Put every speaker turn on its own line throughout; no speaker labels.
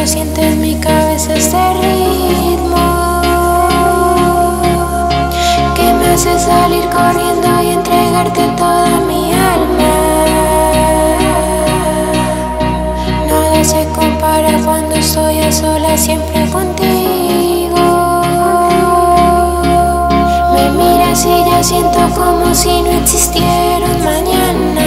despierto siento en mi cabeza este ritmo que me hace salir corriendo y entregarte toda mi alma. Nada se compara cuando estoy a solas siempre contigo. Me miras y ya siento como si no existiera un mañana.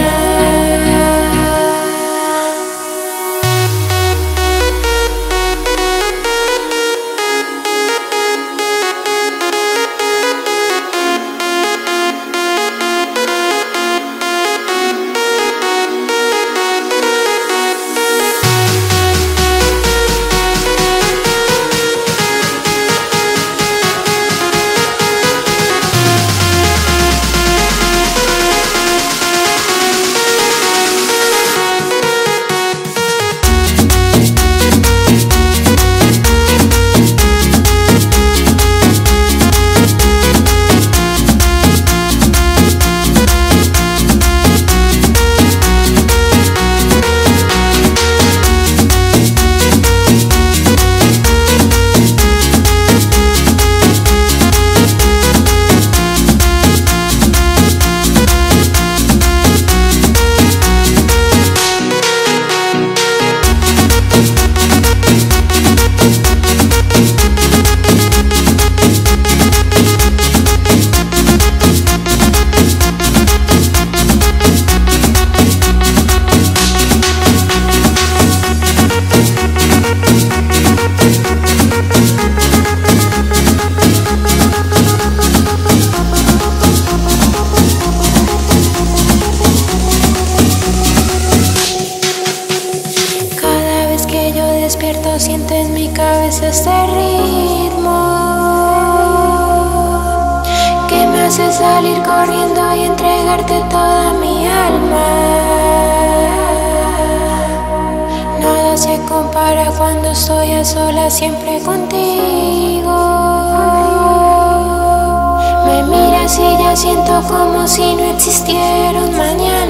Despierto, siento en mi cabeza este ritmo que me hace salir corriendo y entregarte toda mi alma. Nada se compara cuando estoy a solas siempre contigo. Me miras y ya siento como si no existiera un mañana.